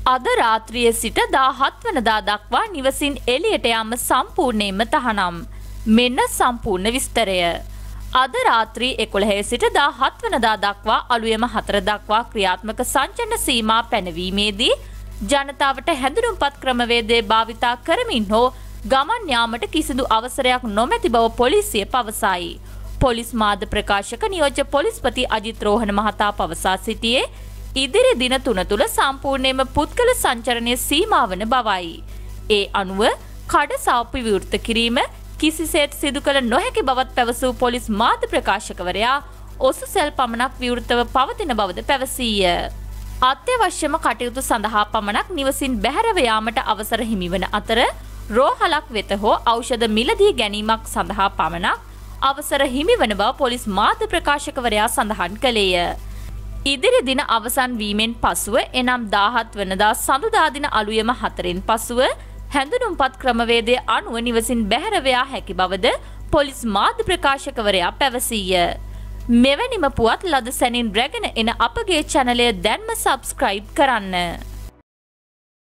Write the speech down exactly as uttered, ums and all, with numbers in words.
අද රාත්‍රියේ සිට දාහත් වනදා දක්වා නිවසින් එළියට යාම සම්පූර්ණයෙන්ම තහනම්. මෙන්න සම්පූර්ණ විස්තරය. අද රාත්‍රී එකොළහ සිට දාහත් වනදා දක්වා අලුයම හතර දක්වා ක්‍රියාත්මක සංචලන සීමා පැනවීමේදී ජනතාවට හැඳුනුම්පත් ක්‍රමවේදය භාවිතා කරමින් හෝ ගමන් යාමට කිසිදු අවසරයක් නොමැති බව පොලිසිය පවසයි. පොලිස් මාධ්‍ය ප්‍රකාශක නියෝජ්‍ය පොලිස්පති අජිත් රෝහණ මහතා පවසා සිටියේ ඉදිරි දින තුන තුළ සම්පූර්ණයෙන්ම පුද්ගල සංචරණය සීමා වන බවයි. ඒ අනුව කඩ සාප්පු විවෘත කිරීම කිසිසේත් සිදු කළ නොහැකි බවත් පැවසූ පොලිස් මාධ්‍ය ප්‍රකාශකවරයා ඔසුසැල් පමණක් විවෘතව පවතින බවද පැවසීය. අත්‍යවශ්‍යම කටයුතු සඳහා පමණක් නිවසින් බැහැරව යාමට අවසර හිමිවන අතර රෝහලක් වෙත හෝ ඖෂධ මිලදී ගැනීමක් සඳහා පමණක් අවසර හිමිවන බව පොලිස් මාධ්‍ය ප්‍රකාශකවරයා සඳහන් කළේය. ඉදිරි දින අවසන් වීමෙන් පසුව එනම් දාහත් වනදා සඳුදා දින අලුයම හතරෙන් පසුව හැඳුනුම්පත් ක්‍රමවේදය අනුව නිවසින් බැහැරව යා හැකි බවද පොලිස් මාධ්‍ය ප්‍රකාශකවරයා පැවසීය. මෙවැනිම පුවත් ලද සැනින් රැගෙන එන අපගේ චැනලය දැන්ම සබ්ස්ක්‍රයිබ් කරන්න.